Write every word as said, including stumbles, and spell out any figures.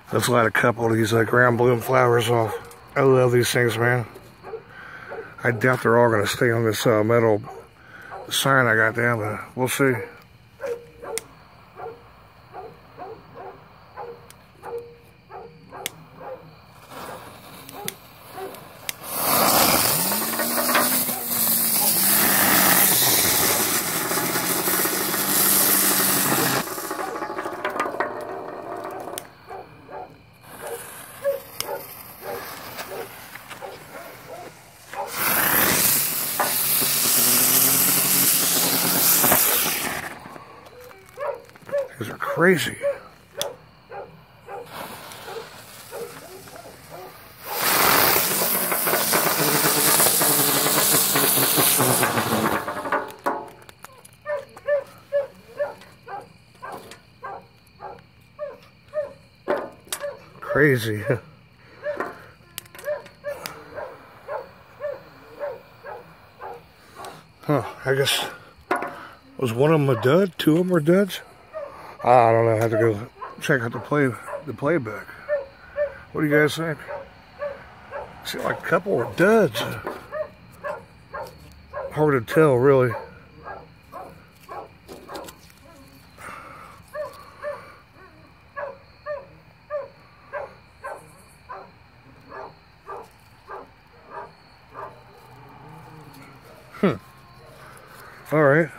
Let's light a couple of these uh, ground bloom flowers off. I love these things, man. I doubt they're all going to stay on this uh, metal sign I got down, but we'll see. These are crazy. Crazy. Huh, I guess, was one of them a dud? Two of them were duds? I don't know. I have to go check out the play the playback. What do you guys think? See, like a couple were duds. Hard to tell, really. Hmm. All right.